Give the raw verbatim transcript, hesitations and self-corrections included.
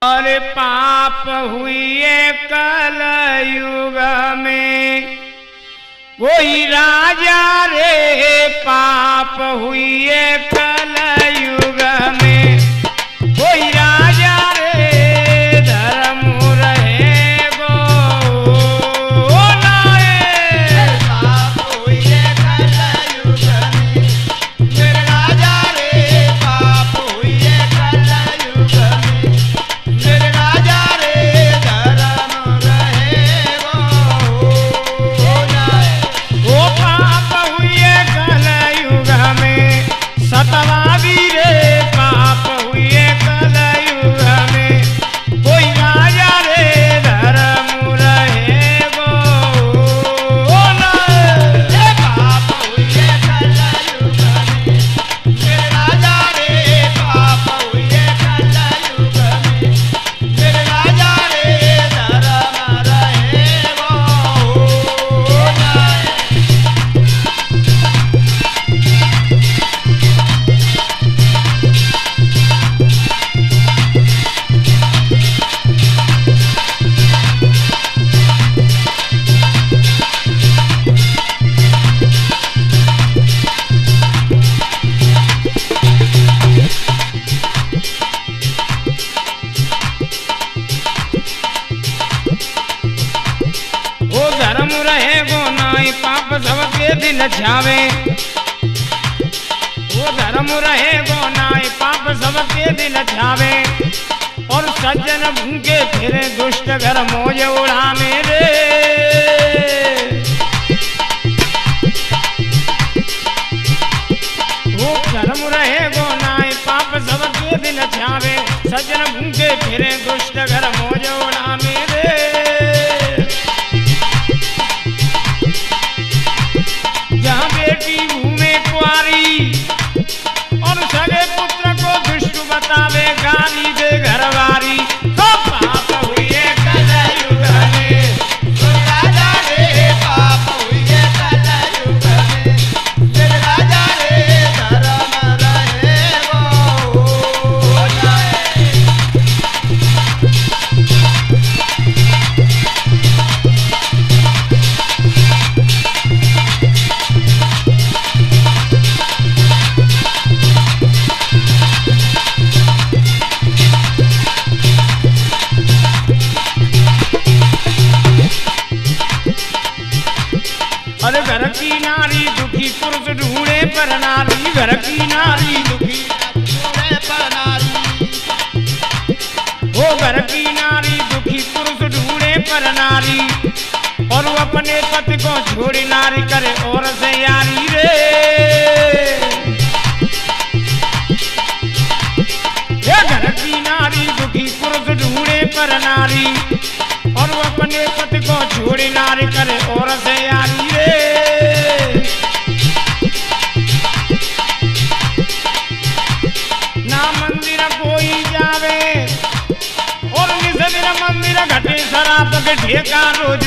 और पाप हुए कलयुग में कोई राजा रे, पाप हुए कलयुग में कोई राजा रे, धर्म रहे गो नाए। पाप हुए कलयुग में मेरे राजा रे, पाप हुए कलयुग में मेरे राजा रे, धर्म रहे गो नाए। वो पाप हुए कलयुग में सतवादी रे, पाप हुए कलयुग में कोई राजा रे, धर्म रहे गो नाए। पाप हुए कलयुग में मेरे राजा रे, पाप हुए कलयुग में मेरे राजा रे, धर्म रहे गो नाए। वो धर्म रहे गो नाई, पाप सबके दिन छावे। वो धर्म रहे गो नाई, पाप सबके दिन छावे। और सज्जन भूखे फिरे, दुष्ट घर मौज उड़ा मेरे। वो धर्म रहे गो नाई, पाप सबके दिन छावे। सज्जन भूखे फिरे, दुष्ट घर मौज उड़ा मेरे। जहाँ बेटी घूमे कुआरी और सगे पुत्र को दुष्ट बतावे, गाली दे घरवारी, तो पाप हुए कलयुग में मेरे राजा रे, पाप हुए कलयुग में मेरे राजा रे, धर्म रहे गो नाए। अरे घर की नारी दुखी, पुरुष ढूंढे पर नारी। घर की नारी दुखी, ढूंढे पर नारी, वो घर की नारी दुखी, पुरुष ढूंढे पर नारी। और वो अपने पति को छोड़ी नारी करे और से यारी रे। ये घर की नारी दुखी, पुरुष ढूंढे पर नारी। और वो अपने पति को छोड़ी नारी करे और से यारी रे। ना मंदिर कोई जावे और निस दिन मंदिर घटे शराब के ठेका रोज